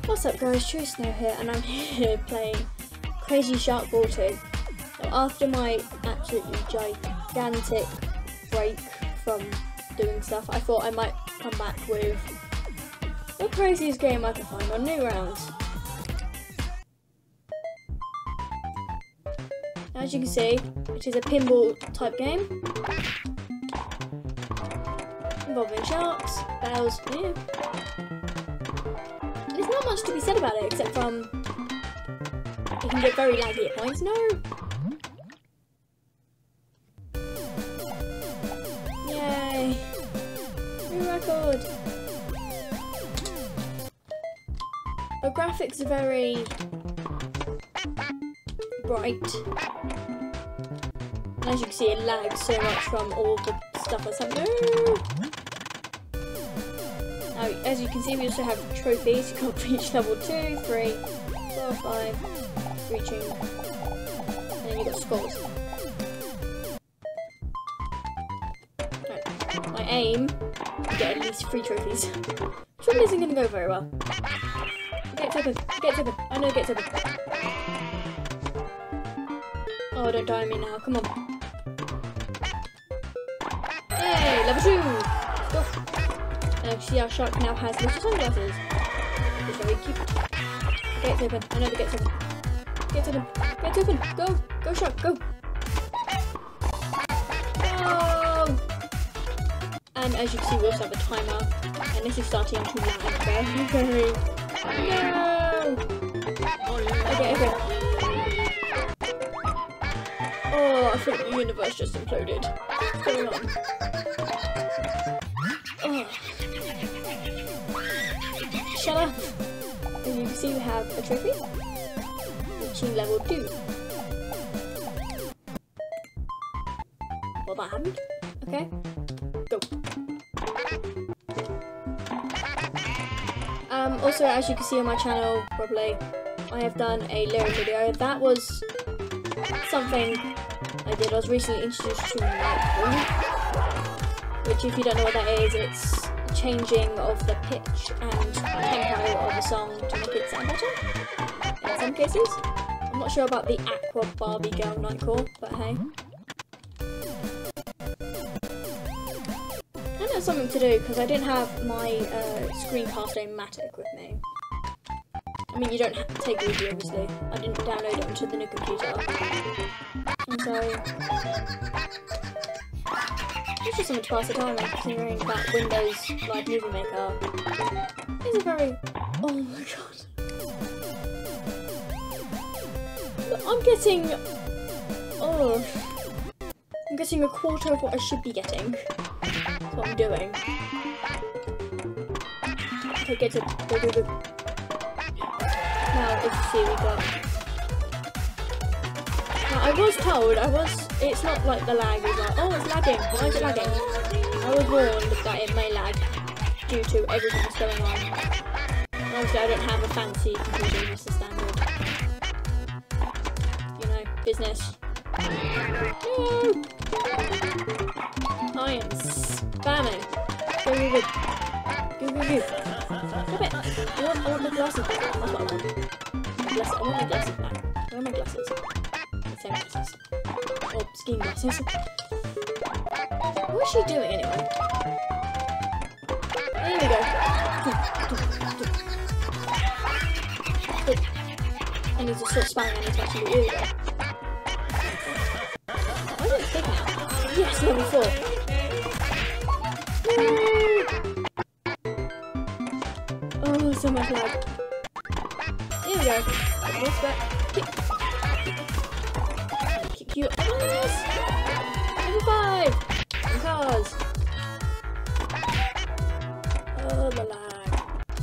What's up guys, True Snow here, and I'm here playing Crazy Shark Ball 2. Now, after my absolutely gigantic break from doing stuff, I thought I might come back with the craziest game I can find on Newgrounds. As you can see, it is a pinball type game involving sharks, bells, yeah. There's not much to be said about it except from it can get very laggy at points. No! Yay! New record! The graphics are very bright. And as you can see, it lags so much from all the stuff that's happening. Now, as you can see, we also have trophies. You can't reach level 2, 3, 4, 5, reaching, and then you've got scores. Right. My aim is to get at least 3 trophies. Which one isn't going to go very well? Get open, get open. I know it gets open. Oh, don't die on me now, come on. Hey, level 2! Let's go. See our shark now has little sunglasses. It's very cute. Okay, it's open. I know it gets open. Gets open. Gets open. Go! Go shark, go! Go! And as you can see, we also have a timer. And this is starting to lag very. No! Okay, okay. Oh, I think the universe just imploded. What's going on? Oh. Shut up! As you can see, we have a trophy, reaching level 2. Well, that happened. Okay, go. Also, as you can see on my channel, probably, I have done a lyric video. That was something I did. I was recently introduced to Lightroom, which, if you don't know what that is, it's changing of the pitch and tempo of a song to make it sound better in some cases. I'm not sure about the Aqua Barbie Girl Nightcore, but hey. And that's something to do because I didn't have my Screencast-O-Matic with me. I mean, you don't have to take it with you, obviously. I didn't download it onto the new computer. And so it's just something to pass the time on, considering that Windows Live Movie Maker is a very... Oh my god. I'm getting... Oh. I'm getting a quarter of what I should be getting. That's what I'm doing. Okay, get it. Go, go, go. Now, as you see, we got... Now, I was told, it's not like the lag is like, oh, it's lagging, why is it lagging? I was warned that it may lag due to everything that's going on. And obviously I don't have a fancy computer, just a standard, you know, business. No! I am spamming. Go, go, go. Go, go, go. Stop it! I want my glasses back. That's what I want. I want my glasses back. Where are my glasses? Same glasses. Or skiing glasses. What is she doing anyway? There we go. I need to stop spamming. I need to actually do it. Why is it big now? Yes, level 4. Oh, so much lag. Here we go. What's that? Kick you. Yes! Level 5! And cars. Oh, the lag.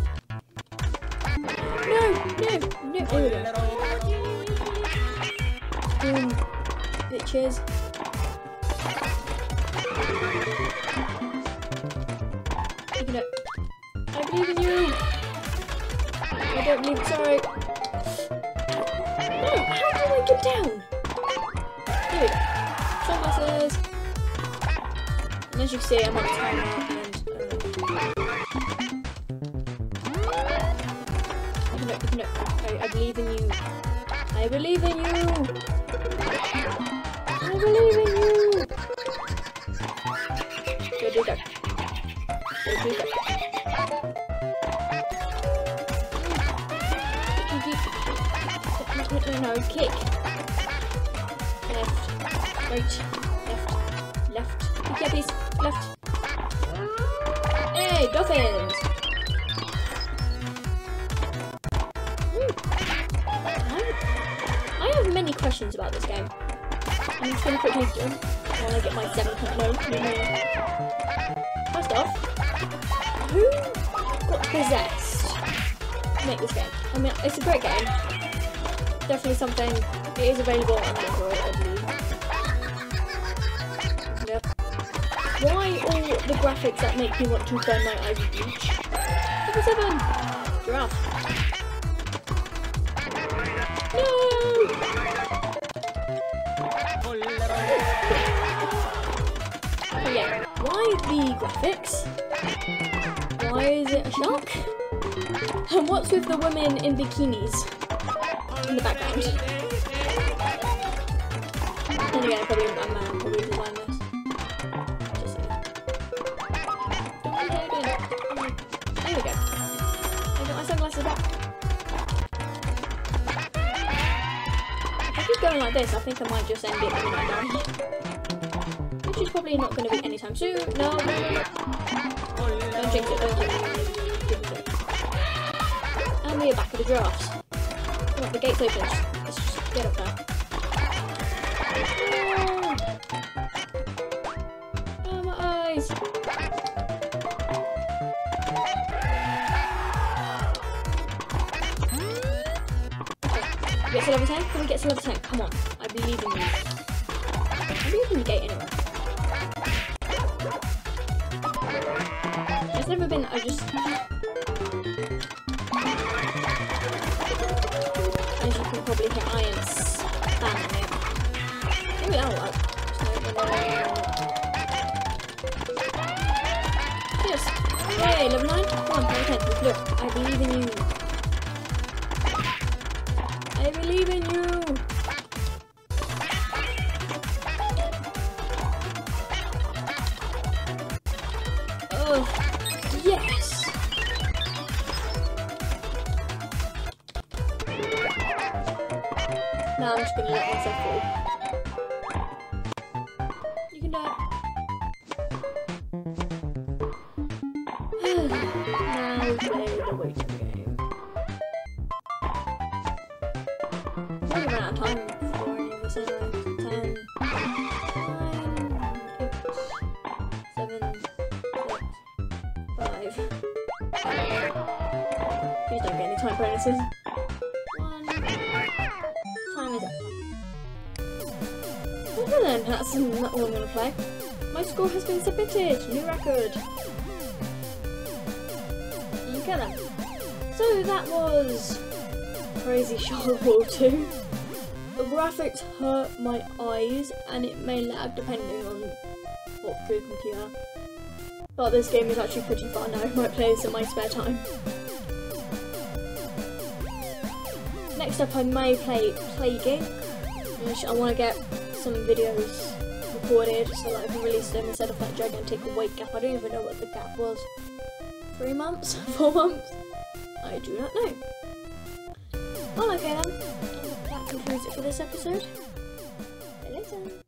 No! No! No! There we go. Boom. Bitches. Pick it up. I believe in you! I don't believe, sorry. No, how do I get down? Here we go. Sunglasses. And as you can see, I'm on a timer and do it. I believe in you. I believe in you. I believe in you. Go do that. Go do that. No, kick. Left. Right. Left. Yeah, please. Left. Hey, dolphins! I have many questions about this game. I'm just going to quickly do them while I get my 7.0. First off, who got possessed to make this game? I mean, it's a great game. Definitely something. It is available on Android, I believe. Yep. Why all the graphics that make me want to burn my eyes with bleach? Level 7! Giraffe. No! Oh yeah, why the graphics? Why is it a shark? And what's with the women in bikinis in the background? Then again, probably a man probably designed this. Just saying. There we go. I got my sunglasses back. If I keep going like this, I think I might just end it when I die. Which is probably not going to be anytime soon. No. Don't jinx it, don't jinx it. And we're back at the giraffes. Come on, the gate's open. Let's just get up there. Oh, my eyes! Get to level 10? Can we get to level 10? Come on. I believe in you. I believe in the gate anyway. It's never been, I just... As you can probably hear, I am spamming it. Maybe that'll work. Yes! Hey, level 9? Come on, level 10. Look, I believe in you. I believe in you! Oh, yes! Now I'm just gonna let myself fall. You can do it. Now we play the waiting game. I'm really running out of time for any of this anyway. 10, 9, 8, 7, 6, 5. Please don't get any time bonuses. 1. Time is up. Okay then, that's not all I'm going to play. My score has been submitted. New record. Okay then. So that was Crazy Shark World 2. The graphics hurt my eyes and it may lag depending on what good computer. But this game is actually pretty fun. I might play this in my spare time. Next up I may play Plaguing, which I want to get some videos recorded so that I can release them instead of that gigantic wait gap. I don't even know what the gap was. 3 months? 4 months? I do not know. Well, okay then. That concludes it for this episode. See you later.